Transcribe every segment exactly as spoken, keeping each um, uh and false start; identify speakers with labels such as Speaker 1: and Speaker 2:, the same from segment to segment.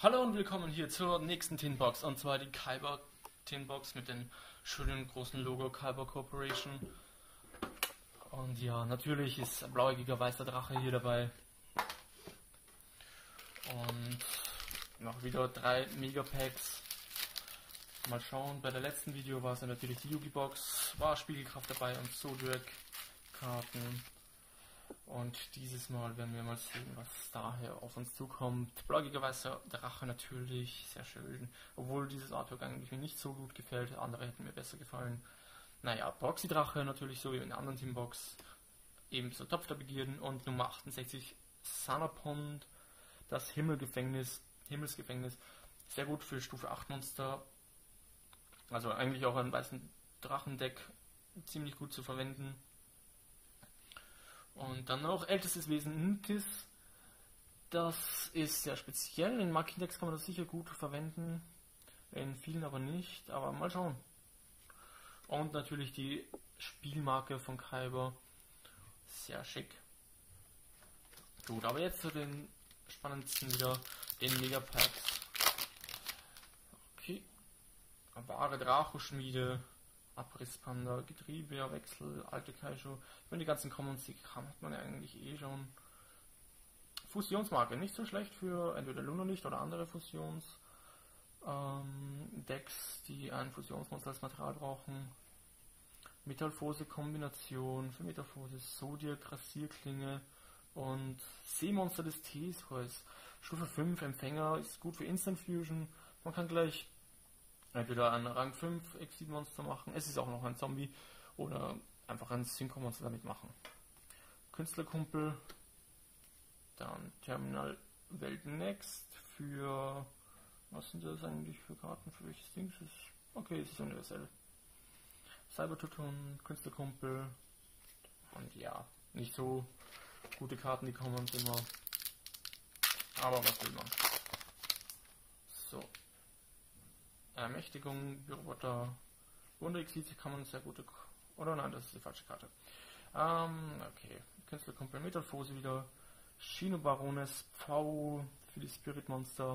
Speaker 1: Hallo und willkommen hier zur nächsten Tinbox, und zwar die Kyber Tinbox mit dem schönen großen Logo Kyber Corporation. Und ja, natürlich ist ein blauäugiger weißer Drache hier dabei. Und noch wieder drei Megapacks. Mal schauen, bei der letzten Video war es ja natürlich die Yu-Gi Box, war Spiegelkraft dabei und Zodiac Karten. Und dieses Mal werden wir mal sehen, was daher auf uns zukommt. Blauäugiger weißer Drache natürlich, sehr schön. Obwohl dieses Artwork eigentlich mir nicht so gut gefällt, andere hätten mir besser gefallen. Naja, Proxy-Drache natürlich, so wie in der anderen Teambox. Ebenso Topf der Begierden und Nummer achtundsechzig Sanapond, das Himmelgefängnis, Himmelsgefängnis. Sehr gut für Stufe acht Monster. Also eigentlich auch ein weißen Drachendeck ziemlich gut zu verwenden. Und dann noch ältestes Wesen Ntis. Das ist sehr speziell. In Marketing-Decks kann man das sicher gut verwenden. In vielen aber nicht. Aber mal schauen. Und natürlich die Spielmarke von Kyber. Sehr schick. Gut, aber jetzt zu den spannendsten wieder. Den Megapacks. Okay. Wahre Drachoschmiede. Abrisspanda, Getriebewechsel, alte Kaisho. Wenn die ganzen Commons, die kann hat man ja eigentlich eh schon. Fusionsmarke, nicht so schlecht für entweder Lunarlicht oder andere Fusions ähm, Decks, die ein Fusionsmonster als Material brauchen. Metamorphose Kombination für Metamorphose, Zodiac, Rasierklinge und Seemonster des Theseus. Stufe fünf Empfänger ist gut für Instant Fusion. Man kann gleich entweder ein Rang fünf X sieben Monster machen, es ist auch noch ein Zombie, oder einfach ein Synchro-Monster damit machen. Künstlerkumpel, dann Terminal Welt Next für, was sind das eigentlich für Karten, für welches Ding ist es? Okay, es ist universell. Cybertuton, Künstlerkumpel, und ja, nicht so gute Karten, die kommen immer, aber was will man? So. Ermächtigung, Roboter, Wunderexit kann man sehr gute. Oder nein, das ist die falsche Karte. Ähm, okay. Künstlerkumpel Metamorphose wieder. Shinobarones V für die Spirit Monster.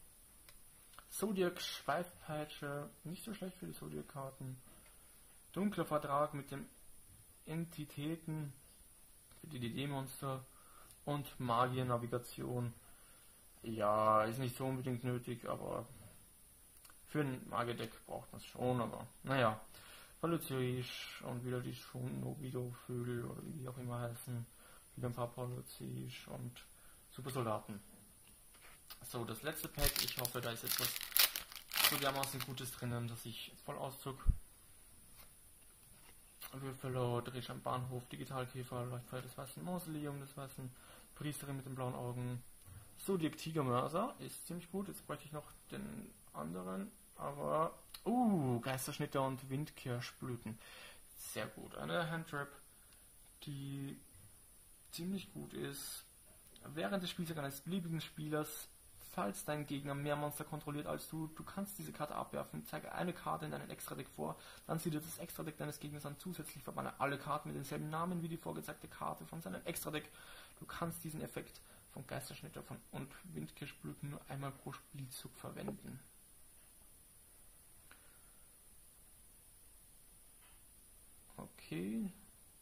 Speaker 1: Zodiac Schweifpeitsche, nicht so schlecht für die Zodiac-Karten. Dunkler Vertrag mit den Entitäten für die D D-Monster. Und Magier-Navigation. Ja, ist nicht so unbedingt nötig, aber für ein Magier-Deck braucht man es schon, aber naja. Paluzzisch und wieder die Shunobido-Vögel oder wie die auch immer heißen. Wieder ein paar Paluzzisch und Supersoldaten. So, das letzte Pack. Ich hoffe, da ist etwas so dermaßen Gutes drinnen, dass ich voll auszug. Würfeler, Drehsch am Bahnhof, Digitalkäfer, Leuchtfeuer des weißen Mausoleum, des weißen Priesterin mit den blauen Augen. Zodiac Tigermörser ist ziemlich gut. Jetzt bräuchte ich noch den anderen. Aber, uh, Geisterschnitte und Windkirschblüten. Sehr gut. Eine Handtrap, die ziemlich gut ist. Während des Spiels eines beliebigen Spielers, falls dein Gegner mehr Monster kontrolliert als du, du kannst diese Karte abwerfen. Zeige eine Karte in deinem Extra-Deck vor, dann sieh dir das Extra-Deck deines Gegners an. Zusätzlich verbanne alle Karten mit denselben Namen wie die vorgezeigte Karte von seinem Extra-Deck. Du kannst diesen Effekt von Geisterschnitter von und Windkirschblüten nur einmal pro Spielzug verwenden. Okay.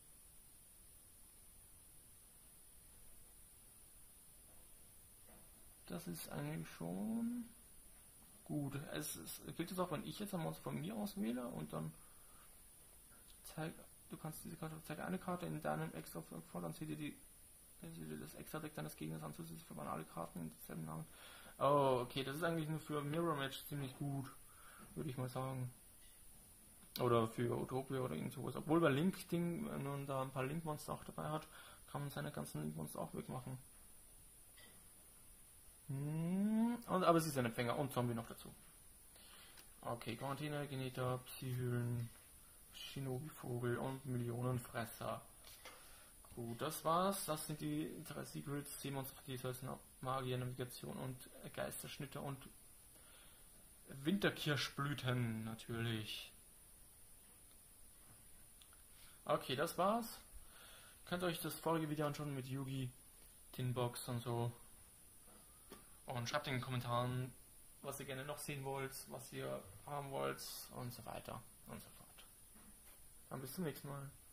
Speaker 1: Das ist eigentlich schon gut. Es, es gilt es auch, wenn ich jetzt ein Monster von mir auswähle und dann zeig, du kannst diese Karte, zeige eine Karte in deinem extra vor, dann seht ihr die, seht ihr das extra Deck deines Gegners an, zusätzlich für alle Karten in demselben Namen. Oh, okay, das ist eigentlich nur für Mirror Match ziemlich gut, würde ich mal sagen. Oder für Utopia oder irgend sowas. Obwohl bei Link-Ding, wenn man da ein paar Link-Monster auch dabei hat, kann man seine ganzen Link-Monster auch wegmachen. Hm, und, aber es ist ein Empfänger und Zombie noch dazu. Okay, Quarantäne, Geneter, Psyhüllen, Shinobi-Vogel und Millionenfresser. Gut, das war's. Das sind die drei Secrets, Seemonster, Theseus, Magier, Navigation und Geisterschnitte und Winterkirschblüten natürlich. Okay, das war's. Könnt ihr euch das vorige Video anschauen mit Yugi, Tinbox und so. Und schreibt in den Kommentaren, was ihr gerne noch sehen wollt, was ihr haben wollt und so weiter und so fort. Dann bis zum nächsten Mal.